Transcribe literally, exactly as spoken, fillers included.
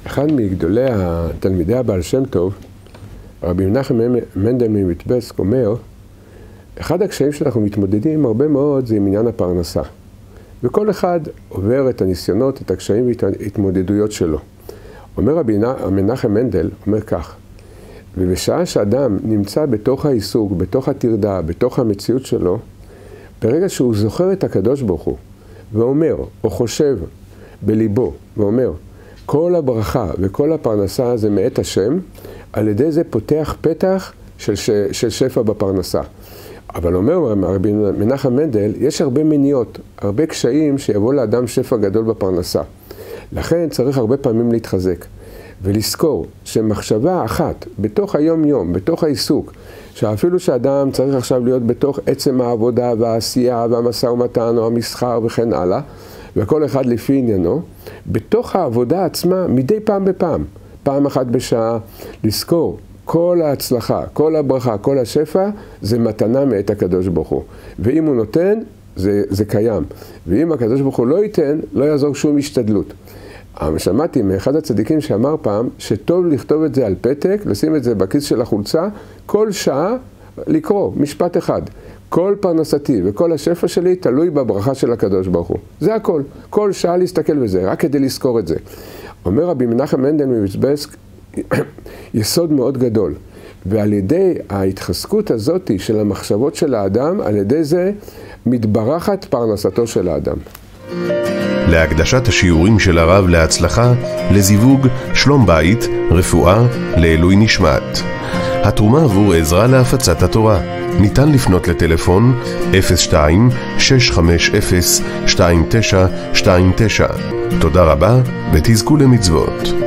אחד מגדולי התלמידי הבעל שם טוב, רבי מנחם מנדל מוויטבסק, אומר, אחד הקשיים שאנחנו מתמודדים הרבה מאוד זה עם עניין הפרנסה. וכל אחד עובר את הניסיונות, את הקשיים והתמודדויות שלו. אומר רבי מנחם מנדל, אומר כך, ובשעה שאדם נמצא בתוך העיסוק, בתוך התרדה, בתוך המציאות שלו, ברגע שהוא זוכר את הקדוש ברוך הוא, ואומר, או חושב בליבו, ואומר, כל הברכה וכל הפרנסה זה מאת השם, על ידי זה פותח פתח של, ש... של שפע בפרנסה. אבל אומר רבי מנחם מנדל, יש הרבה מניעות, הרבה קשיים שיבוא לאדם שפע גדול בפרנסה. לכן צריך הרבה פעמים להתחזק ולזכור שמחשבה אחת בתוך היום יום, בתוך העיסוק, שאפילו שאדם צריך עכשיו להיות בתוך עצם העבודה והעשייה והמשא ומתן או המסחר וכן הלאה, וכל אחד לפי עניינו, בתוך העבודה עצמה מדי פעם בפעם, פעם אחת בשעה, לזכור כל ההצלחה, כל הברכה, כל השפע, זה מתנה מאת הקדוש ברוך הוא. ואם הוא נותן, זה, זה קיים. ואם הקדוש ברוך הוא לא ייתן, לא יעזור שום השתדלות. שמעתי מאחד הצדיקים שאמר פעם, שטוב לכתוב את זה על פתק, לשים את זה בכיס של החולצה, כל שעה לקרוא, משפט אחד. כל פרנסתי וכל השפע שלי תלוי בברכה של הקדוש ברוך הוא. זה הכל. כל שעה להסתכל בזה, רק כדי לזכור את זה. אומר רבי מנחם מנדל מוויטבסק, יסוד מאוד גדול. ועל ידי ההתחזקות הזאת של המחשבות של האדם, על ידי זה מתברכת פרנסתו של האדם. להקדשת השיעורים של הרב להצלחה, לזיווג, שלום בית, רפואה, לעילוי נשמת. התרומה עבור עזרה להפצת התורה. ניתן לפנות לטלפון אפס שתיים שש חמש אפס שתיים תשע שתיים תשע. תודה רבה ותזכו למצוות.